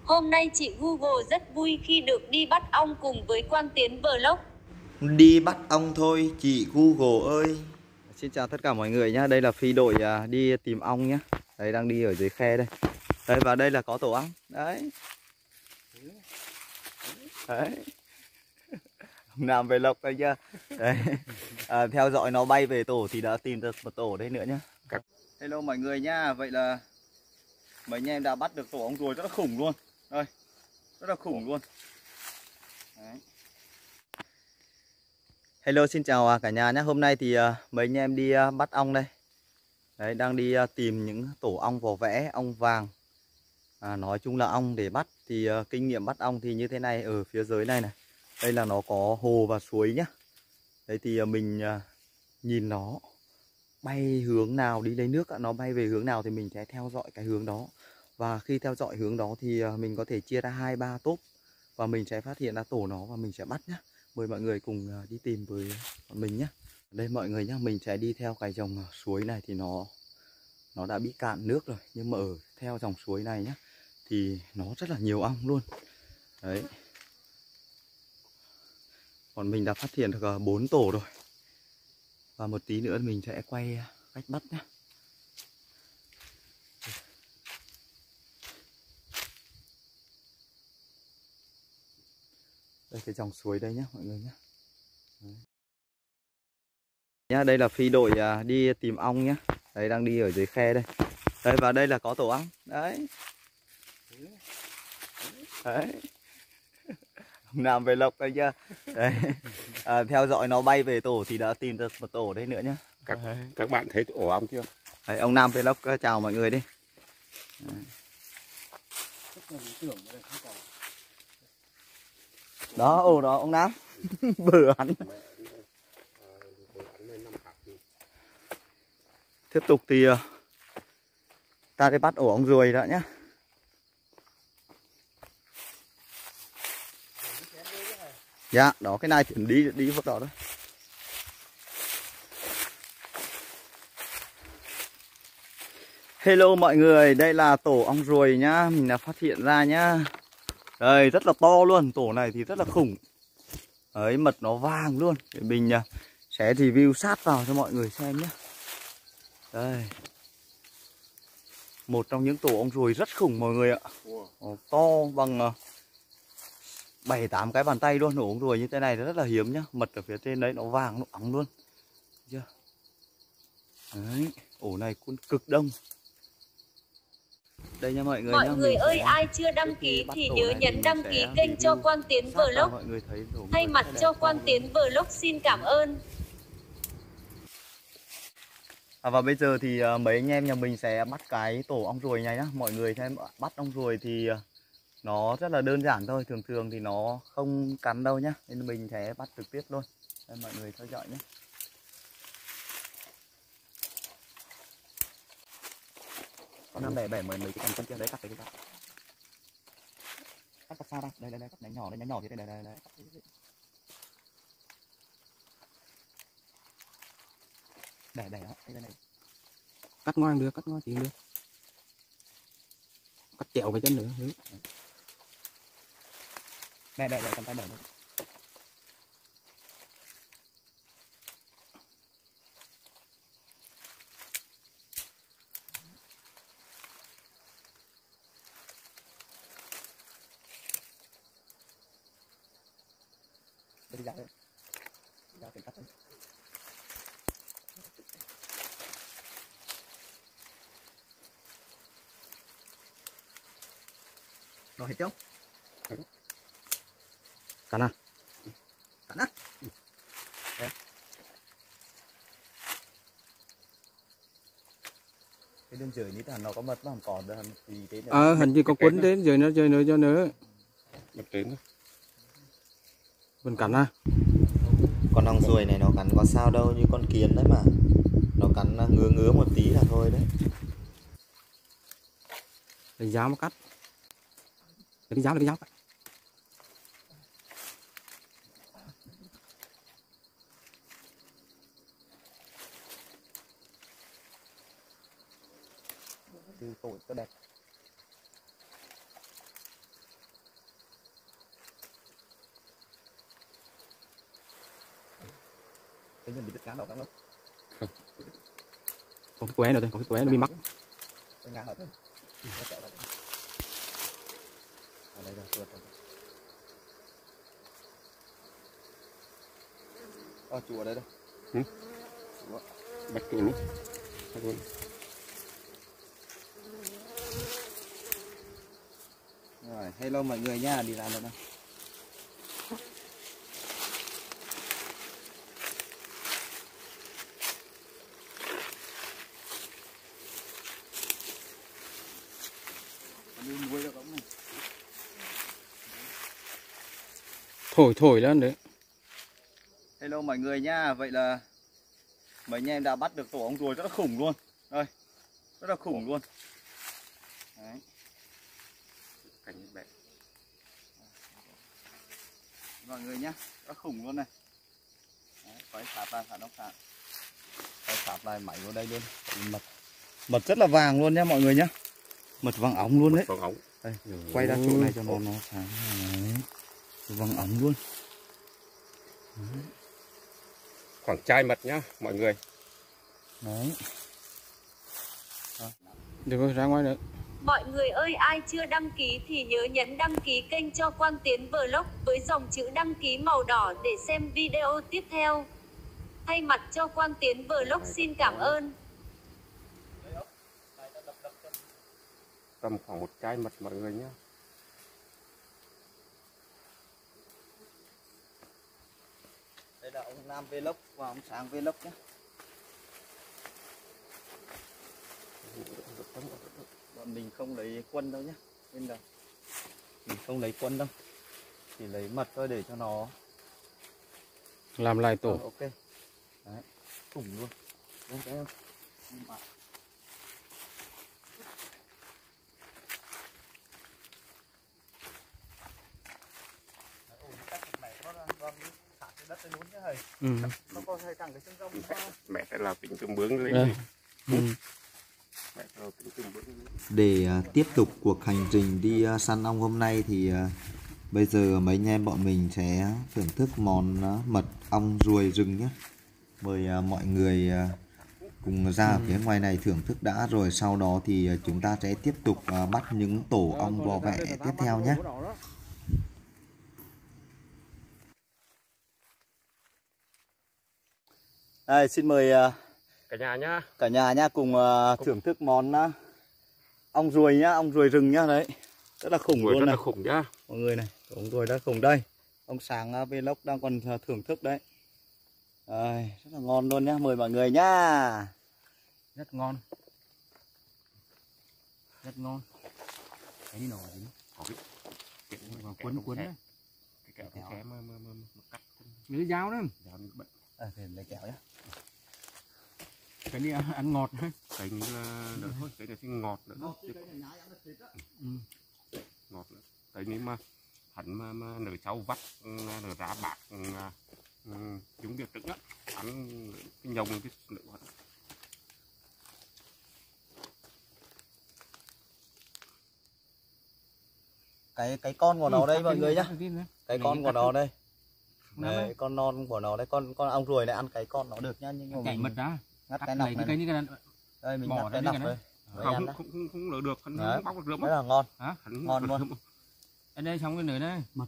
Hôm nay chị Google rất vui khi được đi bắt ong cùng với Quang Tiến Vlog. Đi bắt ong thôi chị Google ơi. Xin chào tất cả mọi người nhá. Đây là phi đội đi tìm ong nhá. Đấy, đang đi ở dưới khe đây. Đây, và đây là có tổ ong. Đấy. Đấy. Làm về lộc đây chưa? Đấy. Theo dõi nó bay về tổ thì đã tìm được một tổ đây nữa nhá. Hello mọi người nhá. Vậy là mấy anh em đã bắt được tổ ong ruồi rất là khủng luôn. Đây. Rất là khủng luôn. Đấy. Hello, xin chào cả nhà nhé. Hôm nay thì mấy anh em đi bắt ong đây. Đấy, đang đi tìm những tổ ong vỏ vẽ, ong vàng. Nói chung là ong để bắt thì kinh nghiệm bắt ong thì như thế này. Ở phía dưới này này, đây là nó có hồ và suối nhá. Đấy thì mình nhìn nó bay hướng nào đi lấy nước, nó bay về hướng nào thì mình sẽ theo dõi cái hướng đó. Và khi theo dõi hướng đó thì mình có thể chia ra 2-3 tốp và mình sẽ phát hiện ra tổ nó và mình sẽ bắt nhá. Mời mọi người cùng đi tìm với bọn mình nhé. Đây mọi người nhé, mình sẽ đi theo cái dòng suối này thì nó đã bị cạn nước rồi. Nhưng mà ở theo dòng suối này nhé thì nó rất là nhiều ong luôn. Đấy. Còn mình đã phát hiện được 4 tổ rồi. Và một tí nữa mình sẽ quay cách bắt nhé. Đây cái dòng suối đây nhé mọi người nhé. Nhá, đây là phi đội đi tìm ong nhé. Đấy, đang đi ở dưới khe đây. Đây, và đây là có tổ ong. Đấy. Đấy. Làm về lộc đây chưa? Đấy. Theo dõi nó bay về tổ thì đã tìm được một tổ đây nữa nhé. Các bạn thấy ổ ong chưa? Đấy, ông Nam Vlog chào mọi người đi. Đó, ổ đó ông Nam. Bừa hắn. Tiếp tục thì ta đi bắt ổ ong ruồi đã nhá. Dạ, đó cái này thì đi vào đó thôi. Hello mọi người, đây là tổ ong ruồi nhá, mình đã phát hiện ra nhá. Đây, rất là to luôn, tổ này thì rất là khủng. Đấy, mật nó vàng luôn. Để mình sẽ review sát vào cho mọi người xem nhé. Đây. Một trong những tổ ong ruồi rất khủng mọi người ạ. To bằng 7-8 cái bàn tay luôn. Tổ ong ruồi như thế này rất là hiếm nhá. Mật ở phía trên đấy nó vàng, nó óng luôn. Chưa? Đấy, ổ này cũng cực đông. Đây nha mọi người. Mọi người ơi, ai chưa đăng ký thì nhớ nhấn đăng ký kênh cho Quang Tiến Vlog. Thay mặt cho Quang Tiến Vlog xin cảm ơn. Và bây giờ thì mấy anh em nhà mình sẽ bắt cái tổ ong ruồi này nhá. Mọi người xem bắt ong ruồi thì nó rất là đơn giản thôi. Thường thường thì nó không cắn đâu nhá. Nên mình sẽ bắt trực tiếp luôn. Đây, mọi người theo dõi nhé. Con năm bẻ mấy cái cành chân kia đấy, cắt cái cắt. Cắt xa ra. Đây cắt nhánh nhỏ thế đây đây. Để đây này. Cắt ngang được, cắt ngang thì được. Cắt chẹo cái chân nữa. Đây cầm tay đẩy. Đây ra đây. Ra cái cắt đây. Rồi hết chưa? Cắn à? Cắn á? Đấy. Cái đường dưới ní thằng nó có mật nó không còn đâu thì thế nữa. Hình như có quấn đến rồi nó chơi nữa cho nữa. Mật đến. Mình cắn à? Con ong ruồi này nó cắn có sao đâu, như con kiến đấy mà. Nó cắn ngứa một tí là thôi đấy. Lấy dao mà cắt. Lấy dao. Từ tội rất đẹp. Cái gì bị đứt ngán đâu không? Có cái quế nữa thôi, có cái quế nó bị mắc. Cái ngán thôi. Ở đây rồi, chuột rồi. Chủ ở đây đâu? Bắt chủ lúc. Rồi, hello mọi người nha, đi làm rồi đâu. Thổi lên đấy. Hello mọi người nha, vậy là mấy anh em đã bắt được tổ ong ruồi rất là khủng luôn. Đây, rất là khủng luôn. Đấy. Cảnh bẹ. Mọi người nhá, rất khủng luôn này. Đấy, phải sạp lại, phải đóng sạp. Phải sạp lại máy vào đây luôn. Mật rất là vàng luôn nhá mọi người nhá. Mật vàng óng luôn đấy. Vàng óng. Đây, quay ra chỗ này cho nó sáng. Đấy. Vàng óng luôn. Đấy. Khoảng chai mật nhá mọi người. Đấy. Được rồi, ra ngoài nữa. Mọi người ơi, ai chưa đăng ký thì nhớ nhấn đăng ký kênh cho Quang Tiến Vlog với dòng chữ đăng ký màu đỏ để xem video tiếp theo. Thay mặt cho Quang Tiến Vlog xin cảm ơn. Tầm khoảng một chai mật mọi người nhá. Đây là ông Nam Vlog và ông Sáng Vlog nhé. Bọn mình không lấy quân đâu nhé, nên là mình không lấy quân đâu, chỉ lấy mật thôi để cho nó Làm lại tổ. ok. Đấy, khủng luôn. Đấy, thấy không? Nó có hơi cẳng cái chân rông Mẹ sẽ là tính tương bướng lên. Mẹ sẽ là tính tương bướng lên. Để tiếp tục cuộc hành trình đi săn ong hôm nay thì bây giờ mấy anh em bọn mình sẽ thưởng thức món mật ong ruồi rừng nhé. Mời mọi người cùng ra ở phía ngoài này thưởng thức đã, rồi sau đó thì chúng ta sẽ tiếp tục bắt những tổ ong vò vẽ tiếp theo nhé. Đây, xin mời Cả nhà nhá. cùng thưởng thức món ong ruồi nhá, ong ruồi rừng nhá. Đấy, rất là khủng luôn Rất này. là khủng nhá. Mọi người này, ong ruồi rất khủng đây. Ông Sáng Vlog đang còn thưởng thức đấy. Đây, rất là ngon luôn nhá, mời mọi người nhá. Rất ngon. Rất ngon. Cái đi nổi gì? Quấn đấy. Cái kẹo mà cắt. Lấy dao đó. Dao bị bệnh. Thì lấy kẹo nhá. Cái này ăn ngọt ha. Cái này là đỡ thôi, cái này thì ngọt nữa. Ngọt nữa. Cái này mà hắn mà nở cháu vắt, nở rá bạc, chúng việc trứng á, ăn cái nhông cái nở hoạt. Cái con của nó đây mọi người nhá. Cái con của nó đây. Đấy, con non của nó đây, con ong ruồi này ăn cái con nó được nhá, nhưng mà Chảy mật ra. ngắt cái nọc này. Đây mình ngắt cái nọc thôi. Không nở được, hắn bóc được rượm. Rất là ngon. Hả? Ngon luôn. Ở đây xong cái nửa đây. Mật.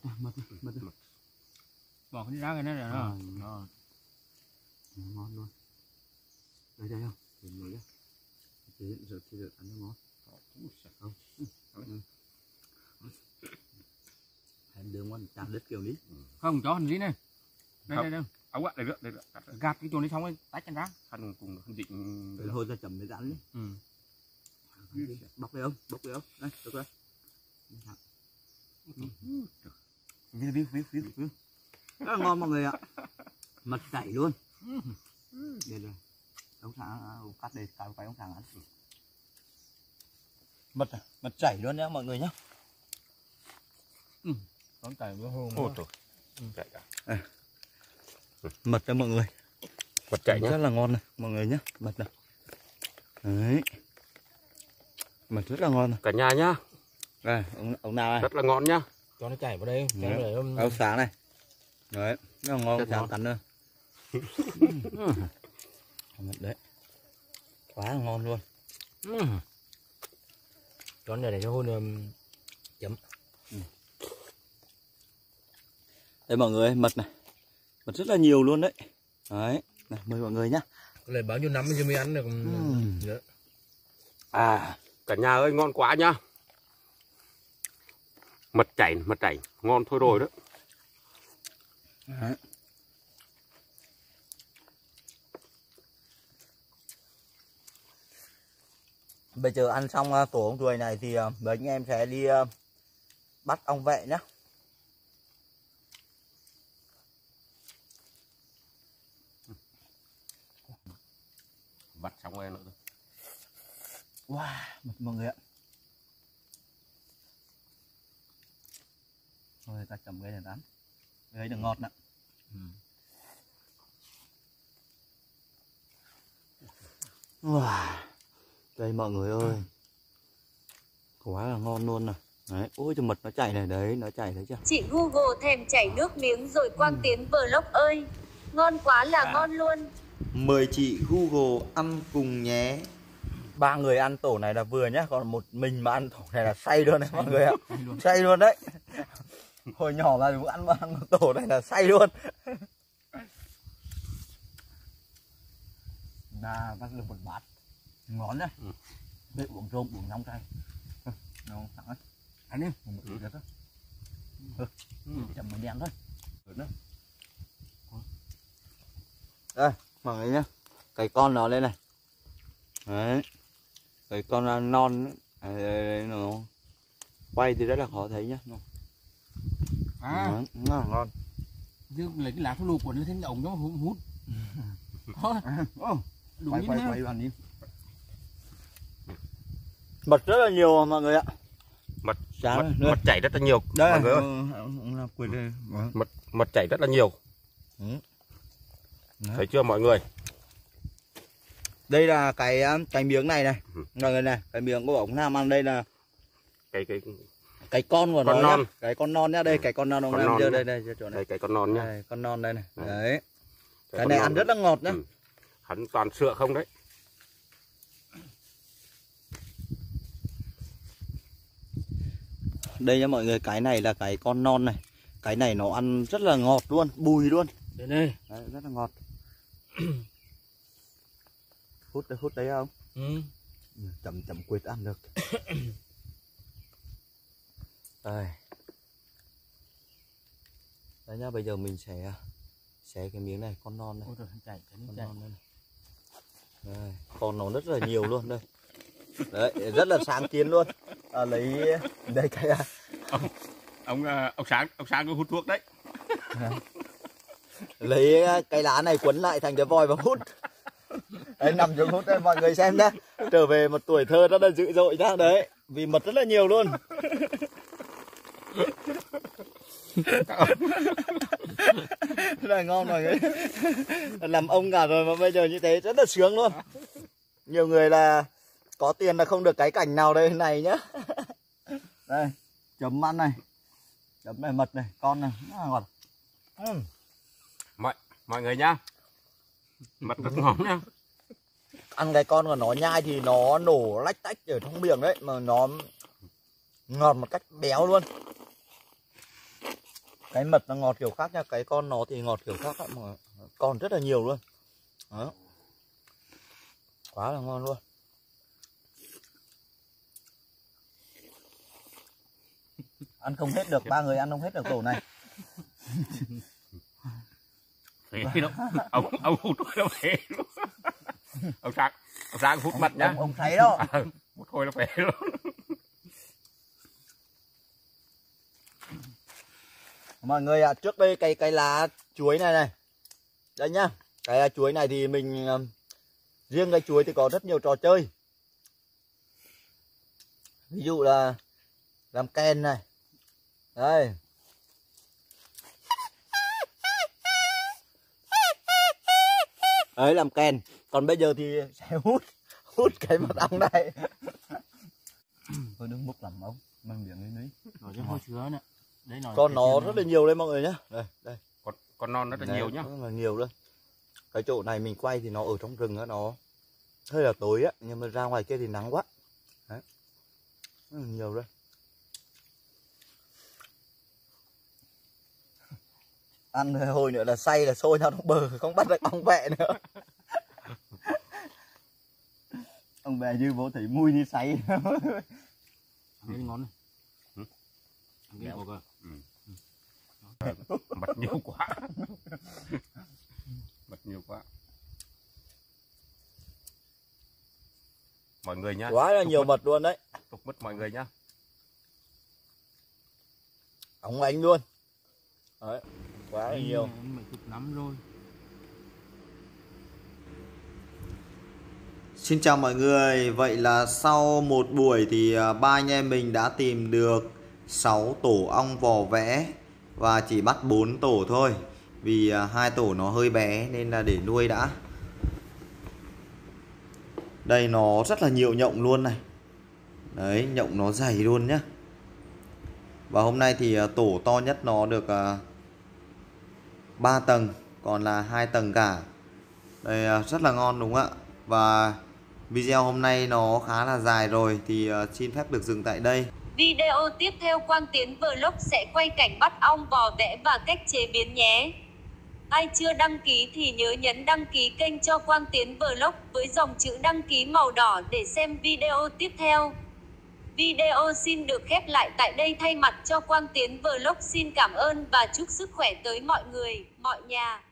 Bỏ cái ra cái này rồi đó. Ngon luôn. Đây không? Nhìn mới nhá. Giờ thì được ăn nó ngon. Không. Em đưa ngon chặt đứt kiểu đi. Không cho hình gì này. Đây. Áo ạ, đây được. Gạt cái chỗ này xong rồi tách chân ra. Hắn cùng định. Thôi ra chấm với rắn đi. Bóc đây không? Đây, được rồi. View. Rất là ngon mọi người ạ. Mật chảy luôn. Đây rồi. Ông Sáng cắt đây, cắt cái ông Sáng ăn. Mật chảy luôn nhá mọi người nhá. Con chảy với hương. Ôi trời. Chảy cả. Mật đó mọi người. Mật chảy nhá. Rất là ngon này mọi người nhá. Mật này. Đấy. Mật rất là ngon này. Cả nhà nhá. Đây, ông nào này. Rất là ngon nhá. Cho nó chảy vào đây. Ông Sáng này. Đấy, rất là ngon, Sáng cắn nữa. Đấy, quá là ngon luôn. Chọn này để cho hôn chấm. Đây mọi người, mật này, mật rất là nhiều luôn đấy. Đấy, này, mời mọi người nhá. Lấy bao nhiêu năm cho mới ăn được nữa. À, cả nhà ơi ngon quá nhá. Mật chảy ngon thôi rồi đó. Đấy. Bây giờ ăn xong tổ ong ruồi này thì mấy anh em sẽ đi bắt ong vệ nhé. Vặt xong rồi nữa. Wow, mọi người ạ. Thôi ta cầm cái này ăn. Cái ấy được ngọt nè. Wow. Đây mọi người ơi. Quá là ngon luôn nè. Đấy, ôi cho mật nó chảy này, đấy, nó chảy thấy chưa? Chị Google thèm chảy nước miếng rồi. Quang Tiến Vlog ơi, ngon quá là ngon luôn. Mời chị Google ăn cùng nhé. 3 người ăn tổ này là vừa nhá, còn một mình mà ăn tổ này là say luôn đấy mọi người ạ. Say luôn đấy. Hồi nhỏ là cũng ăn tổ này là say luôn. Đã bắt được một bát ngon đấy. Để uống rôm, uống nóng cay. Ngon sẵn đấy. Ăn đi, một được đó. Chậm mình đen thôi. Được đó. Đây, mọi người nhá. Cái con nó lên này. Đấy. Cái con non ấy, nó quay thì rất là khó thấy nhá. À, Ngon. chứ lấy cái lá thuốc lù cuốn lên thêm ống cho hút. Đúng như thế. Quay vào đi. Mật rất là nhiều mọi người ạ. Mật chảy rất là nhiều Đây, mọi người ơi. Mật chảy rất là nhiều. Thấy chưa mọi người? Đây là cái miếng này này. Mọi người này, cái miếng của ống Nam ăn đây là cái con của nó non. Nhá. Cái con non nhá, đây cái con non ông Nam chưa đây chỗ này. Đây cái con non nhá. Đây, con non đây này. Đấy. Cái này ăn rất là ngọt nhá. Hắn toàn sữa không đấy. Đây nha mọi người, cái này là cái con non này. Cái này nó ăn rất là ngọt luôn, bùi luôn. Đây này. Đấy, rất là ngọt. Hút đấy không? Chậm quệt ăn được. Đây. Đấy nhá, bây giờ mình sẽ xé cái miếng này, con non này. Ôi trời, chảy, Con non đây này. Đây, con nó rất là nhiều luôn đây. Đấy, rất là sáng kiến luôn. Lấy đây cái Ông sáng có hút thuốc đấy. lấy cái lá này quấn lại thành cái vòi và hút. Đấy, nằm xuống hút đây mọi người xem nhá. Trở về một tuổi thơ rất là dữ dội nhá. Đấy, vì mật rất là nhiều luôn. Rất là ngon mọi người. Làm ông cả rồi mà bây giờ như thế rất là sướng luôn. Nhiều người là có tiền là không được cái cảnh nào đây này nhá. Đây, chấm ăn này. Chấm này mật này, con này, rất là ngọt. Mọi người nhá. Mật rất ngon nhá. Ăn cái con của nó nhai thì nó nổ lách tách ở trong miệng đấy, mà nó ngọt một cách béo luôn. Cái mật nó ngọt kiểu khác nha, cái con nó thì ngọt kiểu khác mà còn rất là nhiều luôn. Đó. Quá là ngon luôn. Ăn không hết được, 3 người ăn không hết được tổ này. Phê lắm. Ông hút nó phê luôn. Ông sáng hút mật nhá. Ông thấy đó. Hút thôi nó phê luôn. Mọi người ạ, trước đây cái lá chuối này này. Đây nhá. Cái chuối này thì mình riêng cái chuối thì có rất nhiều trò chơi. Ví dụ là làm ken này. Đây. Đấy, làm ken. Còn bây giờ thì sẽ hút cái mật ong này. Thôi đừng múc lắm ông, mang miệng lấy. Rồi cho hôi chứa nè. Đấy Con nó rất là nhiều đây mọi người nhá. Đây. Con non rất là nhiều nhá. Rất là nhiều luôn. Cái chỗ này mình quay thì nó ở trong rừng á, nó hơi là tối á, nhưng mà ra ngoài kia thì nắng quá. Đấy. Nhiều đây. Ăn hồi nữa là say là sôi ra trong bờ, không bắt được ong vẹ nữa. Ông bè như bố thấy mùi đi say. Ăn cái ngon này. Ăn cái cơ. Mật nhiều quá. Mật nhiều quá. Mọi người nhá. Quá là nhiều mật luôn đấy. Tục mất mọi người nhá. Ống ánh luôn. Đấy, quá là nhiều. Mấy chục năm rồi. Xin chào mọi người, vậy là sau một buổi thì ba anh em mình đã tìm được 6 tổ ong vò vẽ và chỉ bắt 4 tổ thôi, vì 2 tổ nó hơi bé nên là để nuôi đã. Đây nó rất là nhiều nhộng luôn này. Đấy, nhộng nó dày luôn nhá. Và hôm nay thì tổ to nhất nó được 3 tầng, còn là 2 tầng cả. Đây rất là ngon đúng không ạ? Và video hôm nay nó khá là dài rồi thì xin phép được dừng tại đây. Video tiếp theo Quang Tiến Vlog sẽ quay cảnh bắt ong vò vẽ và cách chế biến nhé. Ai chưa đăng ký thì nhớ nhấn đăng ký kênh cho Quang Tiến Vlog với dòng chữ đăng ký màu đỏ để xem video tiếp theo. Video xin được khép lại tại đây, thay mặt cho Quang Tiến Vlog xin cảm ơn và chúc sức khỏe tới mọi người, mọi nhà.